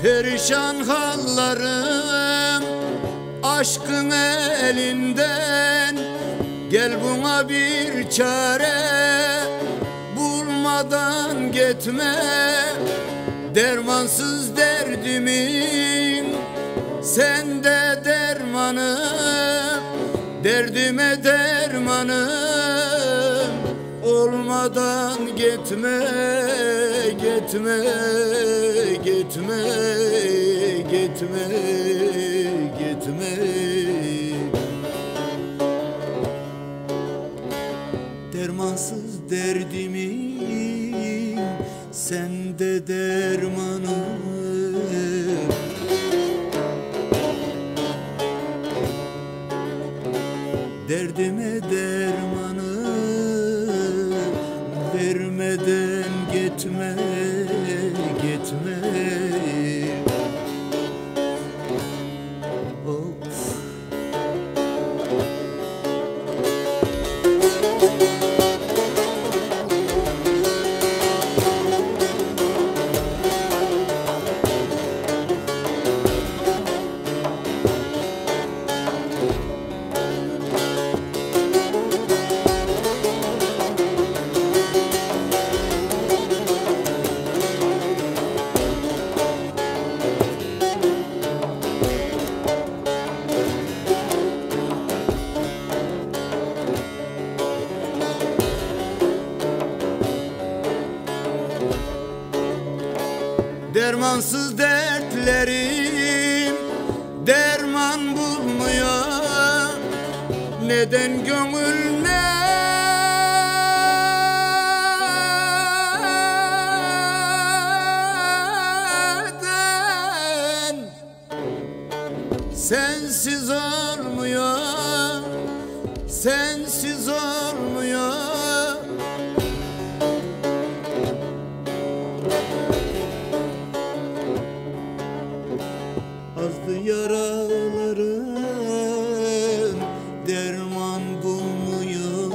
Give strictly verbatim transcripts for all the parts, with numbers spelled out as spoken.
Perişan hallarım aşkın elinden. Gel buna bir çare bulmadan gitme. Dermansız derdimin sende dermanı, derdime dermanım olmadan gitme, gitme, gitme, gitme, gitme. Dermansız derdimin sende dermanı, derdime dermanı vermeden gitme, gitme. Of. Dermansız dertlerim derman bulmuyor. Neden gönül neden sensiz olmuyor, sensiz olmuyor. Azdı yaralarım derman bulmuyor.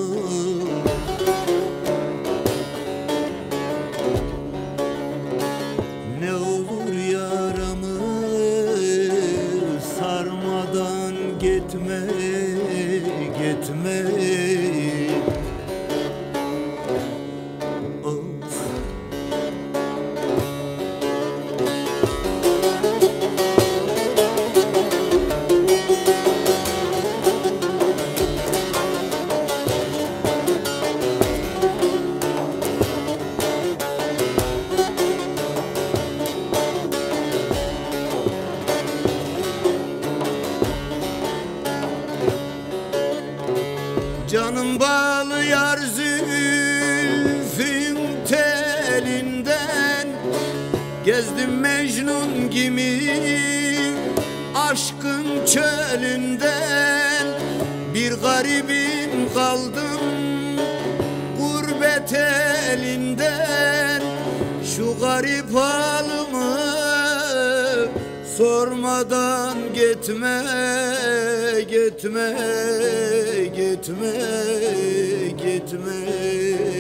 Ne olur yaramı sarmadan gitme, gitme. Canım bağlı yar zülfün telinden. Gezdim Mecnun gibi aşkın çölünden. Bir garibim kaldım gurbet elinden. Şu garip halımı sormadan gitme, gitme, gitme, gitme.